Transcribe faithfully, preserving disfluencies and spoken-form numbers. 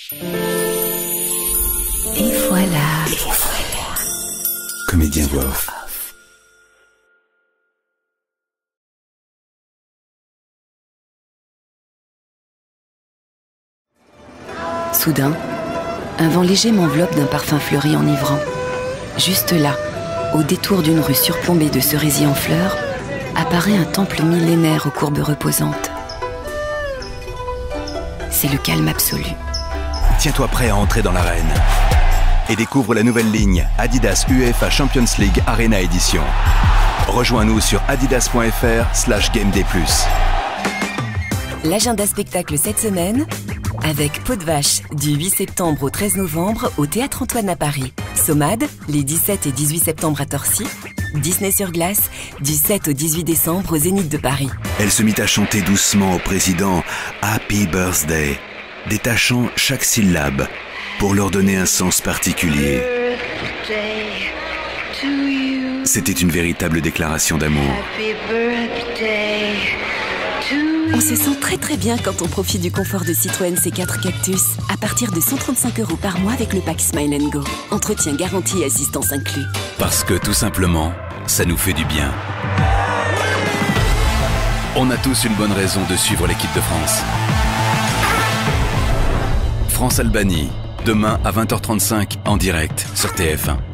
Et voilà. Et voilà. Comédien voix off. Soudain, un vent léger m'enveloppe d'un parfum fleuri enivrant. Juste là, au détour d'une rue surplombée de cerisiers en fleurs, apparaît un temple millénaire aux courbes reposantes. C'est le calme absolu. Tiens-toi prêt à entrer dans l'arène et découvre la nouvelle ligne Adidas UEFA Champions League Arena Edition. Rejoins-nous sur adidas point fr slash game day plus. L'agenda spectacle cette semaine, avec Peau de Vache, du huit septembre au treize novembre au Théâtre Antoine à Paris. Somade, les dix-sept et dix-huit septembre à Torcy. Disney sur glace, du sept au dix-huit décembre au Zénith de Paris. Elle se mit à chanter doucement au président Happy Birthday, détachant chaque syllabe pour leur donner un sens particulier. C'était une véritable déclaration d'amour. On se sent très très bien quand on profite du confort de Citroën C quatre Cactus à partir de cent trente-cinq euros par mois avec le pack Smile and Go. Entretien garanti et assistance inclus. Parce que tout simplement, ça nous fait du bien. On a tous une bonne raison de suivre l'équipe de France. France-Albanie, demain à vingt heures trente-cinq en direct sur T F un.